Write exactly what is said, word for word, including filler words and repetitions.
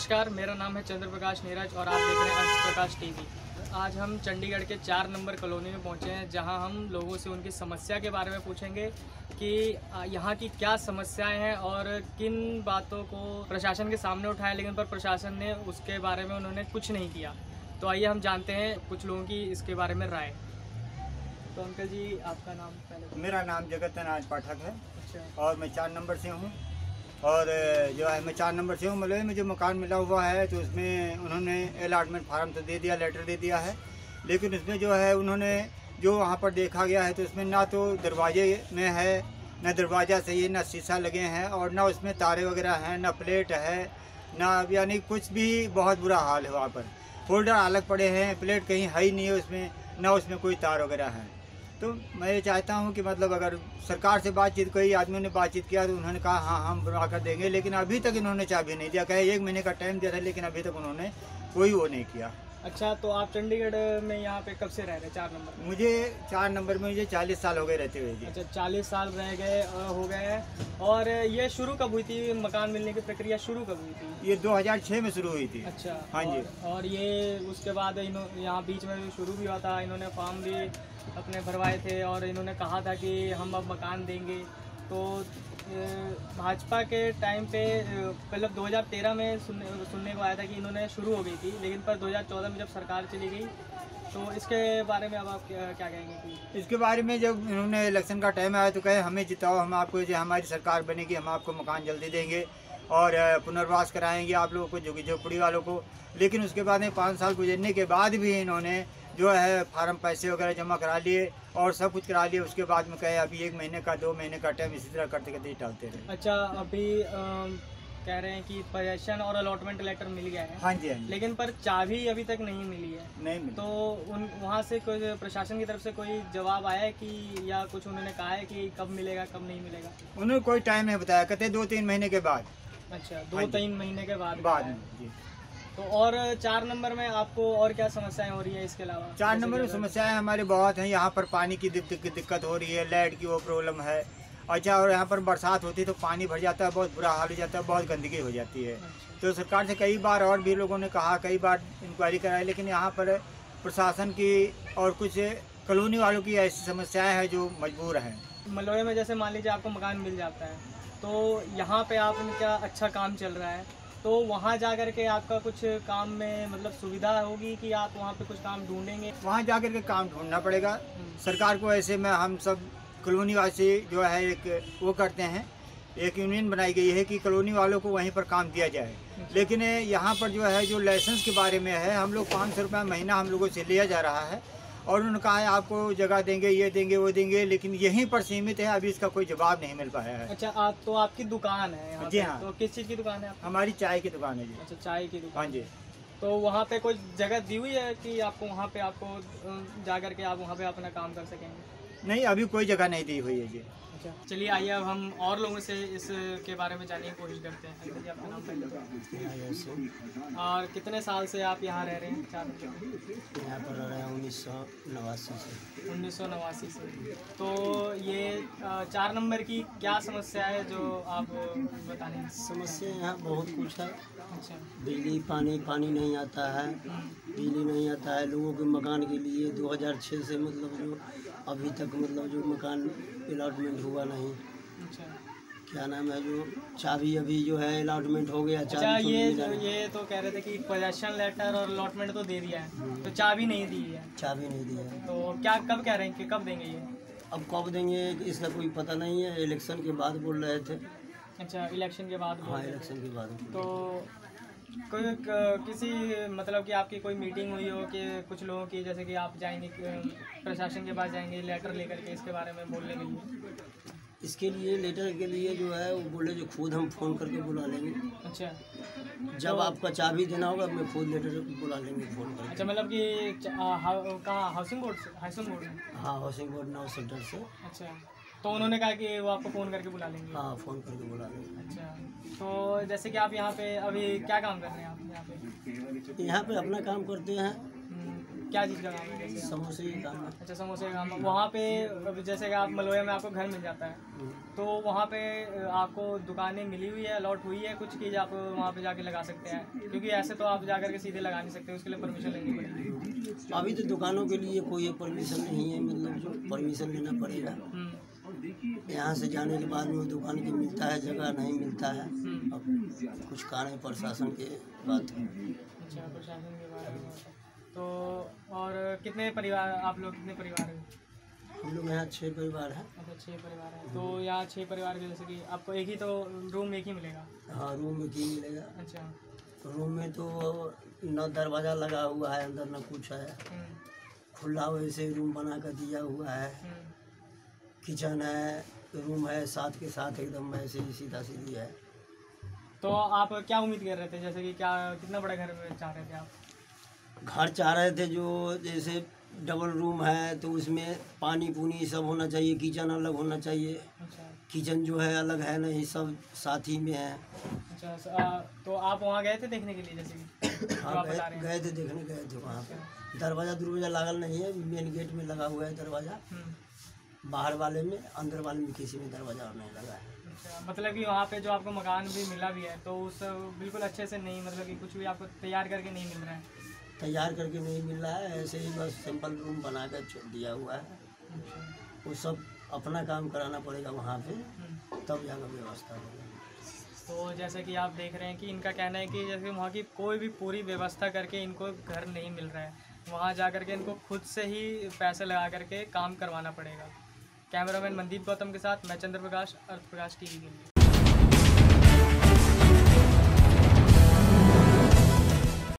नमस्कार, मेरा नाम है चंद्र प्रकाश नीरज और आप देख रहे हैं अर्थ प्रकाश टीवी। आज हम चंडीगढ़ के चार नंबर कॉलोनी में पहुंचे हैं, जहां हम लोगों से उनकी समस्या के बारे में पूछेंगे कि यहां की क्या समस्याएं हैं और किन बातों को प्रशासन के सामने उठाया, लेकिन पर प्रशासन ने उसके बारे में उन्होंने कुछ नहीं किया। तो आइए हम जानते हैं कुछ लोगों की इसके बारे में राय। तो अंकल जी, आपका नाम पहले? मेरा नाम जगतनाथ पाठक है। अच्छा। और मैं चार नंबर से हूँ। और जो है मैं चार नंबर से हूँ, मतलब मुझे मकान मिला हुआ है, तो उसमें उन्होंने अलॉटमेंट फार्म तो दे दिया, लेटर दे दिया है, लेकिन उसमें जो है उन्होंने जो वहाँ पर देखा गया है तो उसमें ना तो दरवाजे में है, ना दरवाज़ा सही है, ना शीशा लगे हैं, और ना उसमें तारे वगैरह हैं, ना प्लेट है, ना यानी कुछ भी बहुत बुरा हाल है। वहाँ पर फोल्डर अलग पड़े हैं, प्लेट कहीं है ही नहीं है उसमें, ना उसमें कोई तार वगैरह है। तो मैं ये चाहता हूँ कि मतलब अगर सरकार से बातचीत, कई आदमियों ने बातचीत किया तो उन्होंने कहा हाँ हम बनवा कर देंगे, लेकिन अभी तक इन्होंने चाबी नहीं दिया। कहे एक महीने का टाइम दिया था, लेकिन अभी तक उन्होंने कोई वो नहीं किया। अच्छा, तो आप चंडीगढ़ में यहाँ पे कब से रह रहे हैं? चार नंबर में? मुझे चार नंबर में मुझे चालीस साल हो गए रहते हुए जी। अच्छा, चालीस साल रह गए हो गए हैं। और ये शुरू कब हुई थी, मकान मिलने की प्रक्रिया शुरू कब हुई थी? ये दो हज़ार छह में शुरू हुई थी। अच्छा। हाँ जी। और, और ये उसके बाद इन्होंने यहाँ बीच में शुरू भी हुआ था, इन्होंने फॉर्म भी अपने भरवाए थे और इन्होंने कहा था कि हम अब मकान देंगे। तो भाजपा के टाइम पे मतलब दो हज़ार तेरह में सुनने सुनने को आया था कि इन्होंने शुरू हो गई थी, लेकिन पर दो हज़ार चौदह में जब सरकार चली गई, तो इसके बारे में अब आप क्या, क्या कहेंगे? कि इसके बारे में जब इन्होंने इलेक्शन का टाइम आया तो कहे हमें जिताओ, हम आपको, जो हमारी सरकार बनेगी हम आपको मकान जल्दी देंगे और पुनर्वास कराएंगे आप लोगों को, झुग्गी झोपड़ी वालों को। लेकिन उसके बाद में पाँच साल गुजरने के बाद भी इन्होंने जो है फार्म पैसे वगैरह जमा करा लिए और सब कुछ करा लिए। उसके बाद में कहे अभी एक महीने का, दो महीने का टाइम इसी तरह करते करते टालते रहे। अच्छा, अभी आ, कह रहे हैं कि पोजेशन और अलॉटमेंट लेटर मिल गया है। हाँ जी, हाँ जी। लेकिन पर चाबी अभी तक नहीं मिली है। नहीं मिली। तो उन वहाँ से कोई प्रशासन की तरफ से कोई जवाब आया है कि, या कुछ उन्होंने कहा है कि कब मिलेगा कब नहीं मिलेगा? उन्होंने कोई टाइम नहीं बताया, कहते दो तीन महीने के बाद। अच्छा, दो तीन महीने के बाद बाद में जी। तो और चार नंबर में आपको और क्या समस्याएं हो रही है इसके अलावा? चार नंबर में समस्याएं हमारे बहुत हैं। यहाँ पर पानी की दिक्कत हो रही है, लाइट की वो प्रॉब्लम है। अच्छा, और यहाँ पर बरसात होती है तो पानी भर जाता है, बहुत बुरा हाल हो जाता है, बहुत गंदगी हो जाती है। अच्छा। तो सरकार से कई बार और भी लोगों ने कहा, कई बार इंक्वायरी कराई, लेकिन यहाँ पर प्रशासन की और कुछ कॉलोनी वालों की ऐसी समस्याएँ हैं जो मजबूर हैं। मलोए में जैसे मान लीजिए आपको मकान मिल जाता है, तो यहाँ पे आपका अच्छा काम चल रहा है, तो वहाँ जा कर के आपका कुछ काम में मतलब सुविधा होगी कि आप वहाँ पे कुछ काम ढूंढेंगे? वहाँ जा कर के काम ढूंढना पड़ेगा सरकार को। ऐसे में हम सब कॉलोनी वासी जो है एक वो करते हैं, एक यूनियन बनाई गई है कि कॉलोनी वालों को वहीं पर काम दिया जाए। लेकिन यहाँ पर जो है जो लाइसेंस के बारे में है, हम लोग पाँच सौ रुपये महीना हम लोगों से लिया जा रहा है और उन्होंने कहा है आपको जगह देंगे, ये देंगे, वो देंगे, लेकिन यहीं पर सीमित है। अभी इसका कोई जवाब नहीं मिल पाया है। अच्छा, आप तो आपकी दुकान है यहाँ? जी हाँ। तो किस चीज़ की दुकान है आपकी? हमारी चाय की दुकान है जी। अच्छा, चाय की दुकान। हाँ जी। तो वहाँ पे कोई जगह दी हुई है कि आपको वहाँ पे आपको जा कर के आप वहाँ पे अपना काम कर सकेंगे? नहीं, अभी कोई जगह नहीं दी हुई है जी। अच्छा, चलिए आइए अब हम और लोगों से इसके बारे में जानने की कोशिश करते हैं। जी, आपका नाम पहले? और कितने साल से आप यहाँ रह रहे हैं? चार यहाँ पर रह रहे हैं उन्नीस सौ नवासी से। उन्नीस सौ नवासी से। तो ये चार नंबर की क्या समस्या है जो आप बताने? समस्या यहाँ बहुत कुछ है। अच्छा। बिजली, पानी पानी नहीं आता है, बिजली नहीं आता है लोगों के मकान के लिए। दो हज़ार छह से मतलब जो अभी तक मतलब जो मकान अलॉटमेंट हुआ नहीं। अच्छा। क्या नाम है, जो चाबी अभी जो है अलॉटमेंट हो गया। अच्छा, ये जो ये तो कह रहे थे कि पोजेशन लेटर और अलॉटमेंट तो दे दिया है, तो चाबी नहीं दी है? चाबी नहीं दी है। तो क्या कब कह रहे हैं कि कब देंगे ये? अब कब देंगे इसका कोई पता नहीं है। इलेक्शन के बाद बोल रहे थे। अच्छा, इलेक्शन के बाद? हाँ, इलेक्शन के बाद। तो कोई किसी मतलब कि आपकी कोई मीटिंग हुई हो कि कुछ लोगों की, जैसे कि आप जाएंगे प्रशासन के पास जाएंगे लेटर लेकर के इसके बारे में बोलने के लिए? इसके लिए लेटर के लिए जो है वो बोले जो खुद हम फ़ोन करके बुला लेंगे। अच्छा, जब तो आपका चाबी देना होगा मैं खुद लेटर बुला लेंगे फ़ोन करके। अच्छा, मतलब कि कहाँ, हाउसिंग बोर्ड से? हाउसिंग बोर्ड में? हाँ, हाउसिंग बोर्ड नाउ सेंटर से। अच्छा, तो उन्होंने कहा कि वो आपको फ़ोन करके बुला लेंगे? हाँ, फ़ोन करके बुला लेंगे। अच्छा, तो जैसे कि आप यहाँ पे अभी क्या काम कर रहे हैं? आप यहाँ पे यहाँ पे अपना काम करते हैं। क्या चीज़ का काम है जैसे? समोसे का काम है। अच्छा, समोसे का काम है। वहाँ पे अब जैसे कि आप मलोया में आपको घर मिल जाता है, तो वहाँ पे आपको दुकानें मिली हुई है, अलॉट हुई है कुछ चीज़ आप वहाँ पे जाके लगा सकते हैं? क्योंकि ऐसे तो आप जा करके सीधे लगा नहीं सकते, उसके लिए परमिशन लेनी पड़ेगी। अभी तो दुकानों के लिए कोई परमिशन नहीं है, मतलब जो परमिशन लेना पड़ेगा। हम्म, यहाँ से जाने के बाद में वो दुकान की मिलता है, जगह नहीं मिलता है। अब कुछ कारण प्रशासन के बात है। अच्छा, प्रशासन के बारे में होता है। तो और कितने परिवार आप लोग, कितने परिवार हैं? हम लोग यहाँ छः परिवार हैं। अच्छा, छः परिवार हैं। तो यहाँ छः परिवार के जैसे कि आपको एक ही तो रूम एक ही मिलेगा? हाँ, रूम में की मिलेगा। अच्छा। रूम में तो न दरवाज़ा लगा हुआ है, अंदर न कुछ है, हम्म, खुला वैसे रूम बना कर दिया हुआ है। हम्म। किचन है, रूम है, साथ के साथ एकदम ऐसे ही सीधा सीधी है। तो आप क्या उम्मीद कर रहे थे, जैसे कि क्या कितना बड़ा घर में चाह रहे थे आप? घर चाह रहे थे जो जैसे डबल रूम है तो उसमें पानी पूनी सब होना चाहिए, किचन अलग होना चाहिए। अच्छा, किचन जो है अलग है नहीं, सब साथ ही में है। अच्छा। स- आ, तो आप वहाँ गए थे देखने के लिए, जैसे कि जो हाँ, आप गए बता रहे हैं? गए थे, देखने गए थे वहाँ अच्छा। पे। दरवाज़ा दरवाजा लागल नहीं है, मेन गेट में लगा हुआ है दरवाज़ा, हम्म, बाहर वाले में, अंदर वाले में किसी में दरवाज़ा और नहीं लगा है। अच्छा। मतलब कि वहाँ पे जो आपको मकान भी मिला भी है तो उस बिल्कुल अच्छे से नहीं, मतलब कि कुछ भी आपको तैयार करके नहीं मिल रहा है? तैयार करके नहीं मिल रहा है, ऐसे ही बस सिंपल रूम बना कर छोड़ दिया हुआ है। अच्छा। वो सब अपना काम कराना पड़ेगा वहाँ पे, हम्म। तब जाकर व्यवस्था होगा। तो जैसे कि आप देख रहे हैं कि इनका कहना है कि जैसे वहाँ की कोई भी पूरी व्यवस्था करके इनको घर नहीं मिल रहा है, वहाँ जा करके इनको खुद से ही पैसे लगा करके काम करवाना पड़ेगा। कैमरामैन मनदीप गौतम के साथ मैं चंद्र प्रकाश, अर्थ प्रकाश टीवी के लिए।